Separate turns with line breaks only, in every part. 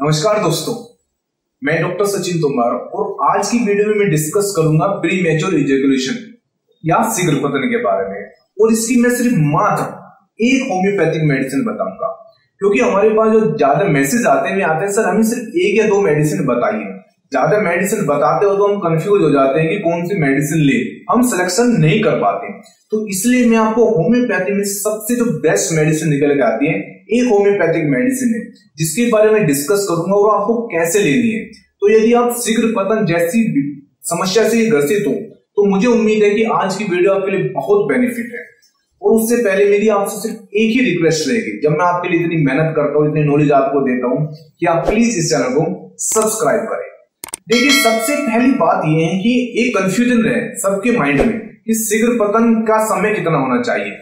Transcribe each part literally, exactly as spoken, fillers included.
नमस्कार दोस्तों, मैं डॉक्टर सचिन तोमर और आज की वीडियो में मैं डिस्कस करूंगा प्री मैच्योर इजैकुलेशन या शीघ्र पतन के बारे में। और इसकी मैं सिर्फ मात्र एक होम्योपैथिक मेडिसिन बताऊंगा, क्योंकि हमारे पास जो ज्यादा मैसेज आते हैं आते हैं सर हमें सिर्फ एक या दो मेडिसिन बताइए। ज्यादा मेडिसिन बताते हो तो हम कंफ्यूज हो जाते हैं कि कौन सी मेडिसिन ले, हम सिलेक्शन नहीं कर पाते। तो इसलिए मैं आपको होम्योपैथी में सबसे जो बेस्ट मेडिसिन निकल के आती है, एक होम्योपैथिक मेडिसिन है जिसके बारे में डिस्कस करूंगा और आपको कैसे लेनी है। तो यदि आप शीघ्र पतन जैसी समस्या से ग्रसित हो तो मुझे उम्मीद है कि आज की वीडियो आपके लिए बहुत बेनिफिट है। और उससे पहले मेरी आपसे सिर्फ एक ही रिक्वेस्ट रहेगी, जब मैं आपके लिए इतनी मेहनत करता हूँ, इतनी नॉलेज आपको देता हूँ, कि आप प्लीज इस चैनल को सब्सक्राइब करें। देखिए, सबसे पहली बात यह है कि एक कंफ्यूजन रहे सबके माइंड में कि शीघ्र पतन का समय कितना होना चाहिए।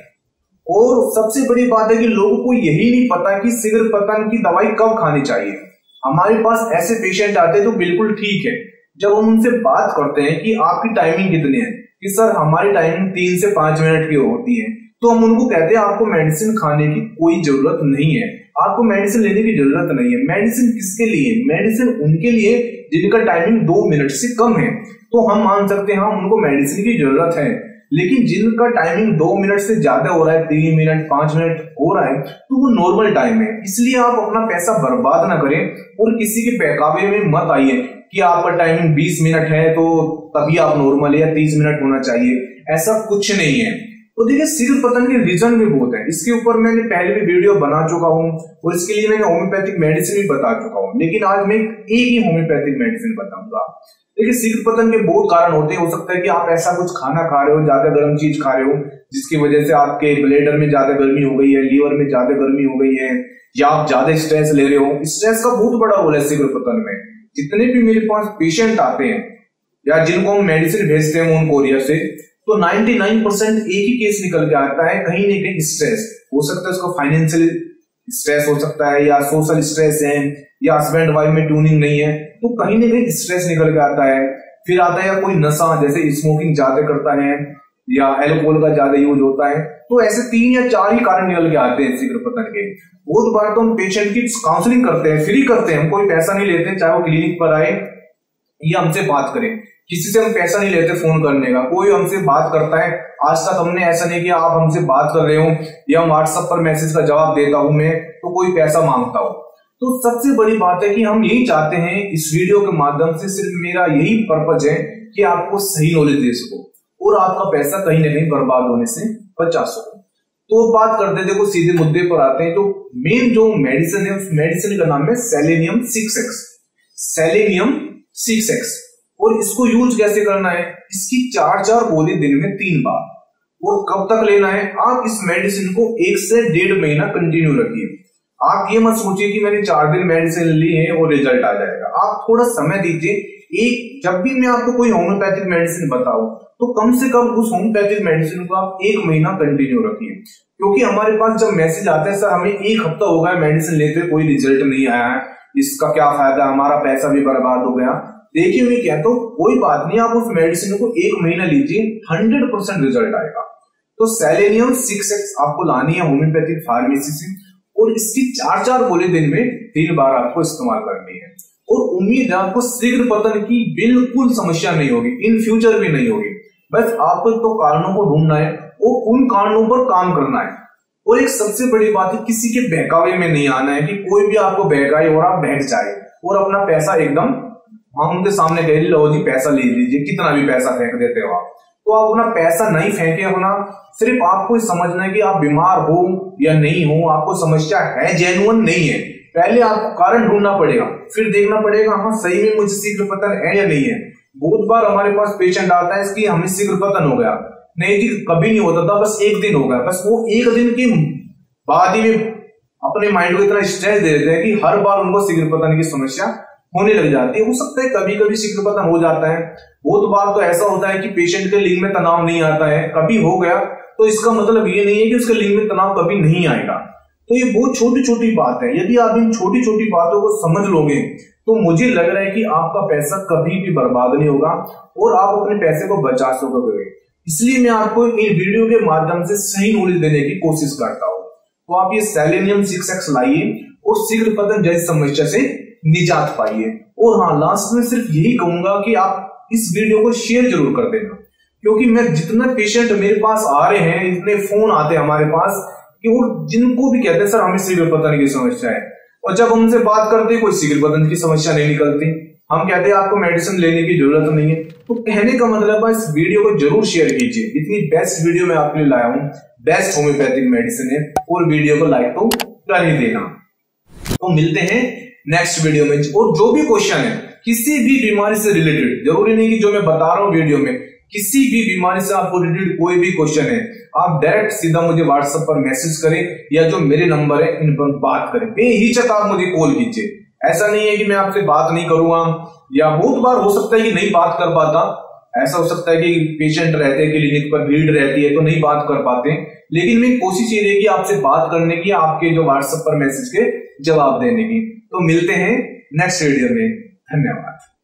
और सबसे बड़ी बात है कि लोगों को यही नहीं पता कि शीघ्र पतन की दवाई कब खानी चाहिए। हमारे पास ऐसे पेशेंट आते हैं जो बिल्कुल ठीक है, जब हम उनसे बात करते हैं कि आपकी टाइमिंग कितनी है, कि सर हमारी टाइमिंग तीन से पांच मिनट की होती है, तो हम उनको कहते हैं आपको मेडिसिन खाने की कोई जरूरत नहीं है, आपको मेडिसिन लेने की जरूरत नहीं है। मेडिसिन किसके लिए? मेडिसिन उनके लिए जिनका टाइमिंग दो मिनट से कम है, तो हम मान सकते हैं उनको मेडिसिन की जरूरत है। लेकिन जिनका टाइमिंग दो मिनट से ज्यादा हो रहा है, तीन मिनट पांच मिनट हो रहा है, तो वो नॉर्मल टाइम है। इसलिए आप अपना पैसा बर्बाद ना करें और किसी के बहकावे में मत आइए कि आपका टाइमिंग बीस मिनट है तो तभी आप नॉर्मल है या तीस मिनट होना चाहिए। ऐसा कुछ नहीं है। तो देखिए, शीघ्र पतन के रीजन भी बहुत है, इसके ऊपर मैंने पहले भी वीडियो बना चुका हूं और इसके लिए मैंने होम्योपैथिक मेडिसिन भी बता चुका हूं। लेकिन आज मैं एक ही होम्योपैथिक मेडिसिन बताऊंगा। देखिए, शीघ्र पतन के बहुत कारण होते हैं। हो सकता है कि आप ऐसा कुछ खाना खा रहे हो, ज्यादा गर्म चीज खा रहे हो, जिसकी वजह से आपके ब्लैडर में ज्यादा गर्मी हो गई है, लीवर में ज्यादा गर्मी हो गई है, या आप ज्यादा स्ट्रेस ले रहे हो। स्ट्रेस का बहुत बड़ा रोल है शीघ्र पतन में। जितने भी मेरे पास पेशेंट आते हैं या जिनको हम मेडिसिन भेजते हैं उन कोरियर से, तो निन्यानवे परसेंट एक ही केस निकल के आता है, कहीं ना कहीं स्ट्रेस हो सकता है। उसको फाइनेंशियल स्ट्रेस हो सकता है, या सोशल स्ट्रेस है, या हस्बैंड वाइफ में ट्यूनिंग नहीं है, तो कहीं ना कहीं स्ट्रेस निकल के आता है। फिर आता है या कोई नशा, जैसे स्मोकिंग ज्यादा करता है या एल्कोहल का ज्यादा यूज होता है। तो ऐसे तीन या चार ही कारण निकल के आते हैं शीघ्र पतन के। बहुत बार तो हम पेशेंट की काउंसलिंग करते हैं, फ्री करते हैं, हम कोई पैसा नहीं लेते, चाहे वो क्लिनिक पर आए या हमसे बात करें। किसी से हम पैसा नहीं लेते फोन करने का। कोई हमसे बात करता है, आज तक हमने ऐसा नहीं किया आप हमसे बात कर रहे हो या व्हाट्सएप पर मैसेज का जवाब देता हूं मैं, तो कोई पैसा मांगता हो। तो सबसे बड़ी बात है कि हम यही चाहते हैं इस वीडियो के माध्यम से, सिर्फ मेरा यही पर्पज है कि आपको सही नॉलेज दे सको और आपका पैसा कहीं ना कहीं बर्बाद होने से बचा सको। तो बात करते हैं, देखो सीधे मुद्दे पर आते हैं। तो मेन जो मेडिसिन है, उस मेडिसिन का नाम है selenium six X. Selenium six X. और इसको यूज कैसे करना है? इसकी चार चार गोली दिन में तीन बार। और कब तक लेना है? आप इस मेडिसिन को एक से डेढ़ महीना कंटिन्यू रखिए। आप ये मत सोचिए कि मैंने चार दिन मेडिसिन ली है और रिजल्ट आ जाएगा। आप थोड़ा समय दीजिए। एक जब भी मैं आपको कोई होम्योपैथिक मेडिसिन बताऊं तो कम से कम उस होम्योपैथिक मेडिसिन को आप एक महीना कंटिन्यू रखिए। क्योंकि हमारे पास जब मैसेज आता है सर हमें एक हफ्ता हो गया मेडिसिन लेते कोई रिजल्ट नहीं आया है, इसका क्या फायदा, हमारा पैसा भी बर्बाद हो गया। देखिए मैं कहता हूं कोई बात नहीं, आप उस मेडिसिन को एक महीना लीजिए, हंड्रेड परसेंट रिजल्ट आएगा। तो सेलेनियम सिक्स एक्स आपको लानी है होम्योपैथिक फार्मेसी से, और इसकी चार चार गोली दिन में तीन बार आपको इस्तेमाल करनी है। और उम्मीद है आपको शीघ्र पतन की बिल्कुल समस्या नहीं होगी, इन फ्यूचर भी नहीं होगी। बस आपको तो कारणों को ढूंढना है और उन कारणों पर काम करना है। और एक सबसे बड़ी बात है, किसी के बहकावे में नहीं आना है कि कोई भी आपको बहकाए और आप बहक जाए और अपना पैसा एकदम हम उनके सामने कह लो जी पैसा ले लीजिए, कितना भी पैसा फेंक देते हो आप। तो आप अपना पैसा नहीं फेंके होना। सिर्फ आपको समझना है कि आप बीमार हो या नहीं हो, आपको समस्या है जेन्युइन नहीं है, पहले आपको कारण ढूंढना पड़ेगा, फिर देखना पड़ेगा हाँ सही में मुझे शीघ्र पतन है या नहीं है। बहुत बार हमारे पास पेशेंट आता है इसकी हमें शीघ्र पतन हो गया, नहीं जी कभी नहीं होता था, बस एक दिन हो गया। बस वो एक दिन की बाद ही अपने माइंड को इतना स्ट्रेस दे देते हैं कि हर बार उनको शीघ्र पतन की समस्या होने लग जाती है। हो सकता है कभी कभी शीघ्र पतन हो जाता है, बहुत बार तो ऐसा होता है कि पेशेंट के लिंग में तनाव नहीं आता है। कभी हो गया तो इसका मतलब ये नहीं है कि उसके लिंग में तनाव कभी नहीं आएगा। तो ये बहुत छोटी छोटी बात है। यदि आप इन छोटी छोटी बातों को समझ लोगे तो मुझे लग रहा है कि आपका पैसा कभी भी बर्बाद नहीं होगा और आप अपने पैसे को बचा सकोगे। इसलिए मैं आपको इन वीडियो के माध्यम से सही नॉलेज देने की कोशिश करता हूं। तो आप ये सेलेनियम सिक्स एक्स लाइए और शीघ्र पतन जैसी समस्या से निजात पाइए। और हाँ, लास्ट में सिर्फ यही कहूंगा कि आप इस वीडियो को शेयर जरूर कर देना, क्योंकि मैं जितने पेशेंट मेरे पास आ रहे हैं, इतने फोन आते हैं हमारे पास कि वो जिनको भी कहते हैं सर हमें शीघ्र पतन की समस्या है, और जब हमसे बात करते हैं कोई शीघ्र पतन की समस्या नहीं निकलती, हम कहते हैं आपको मेडिसिन लेने की जरूरत नहीं है। तो कहने का मतलब है इस वीडियो को जरूर शेयर कीजिए, इतनी बेस्ट वीडियो मैं आपके लिए लाया हूं, बेस्ट होम्योपैथिक मेडिसिन है, और वीडियो को लाइक तो कर ही देना। तो मिलते हैं नेक्स्ट वीडियो में। और जो भी क्वेश्चन है किसी भी बीमारी से रिलेटेड, जरूरी नहीं कि जो मैं बता रहा हूं वीडियो में, किसी भी बीमारी से आपको रिलेटेड कोई भी क्वेश्चन है, आप डायरेक्ट सीधा मुझे व्हाट्सएप पर मैसेज करें, या जो मेरे नंबर है इन पर बात करें, बेहिचक आप मुझे कॉल कीजिए। ऐसा नहीं है कि मैं आपसे बात नहीं करूंगा, या बहुत बार हो सकता है कि नहीं बात कर पाता, ऐसा हो सकता है कि पेशेंट रहते हैं क्लिनिक पर, भीड़ रहती है तो नहीं बात कर पाते, लेकिन मेरी कोशिश ये रहेगी आपसे बात करने की, आपके जो व्हाट्सएप पर मैसेज के जवाब देने की। तो मिलते हैं नेक्स्ट वीडियो में, धन्यवाद।